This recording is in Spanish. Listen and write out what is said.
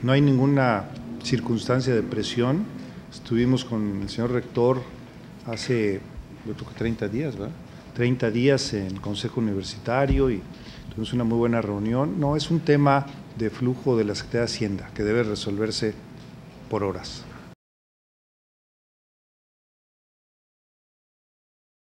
No hay ninguna circunstancia de presión. Estuvimos con el señor rector hace, yo creo que 30 días, ¿verdad? 30 días en Consejo Universitario y tuvimos una muy buena reunión. No, es un tema de flujo de la Secretaría de Hacienda que debe resolverse por horas.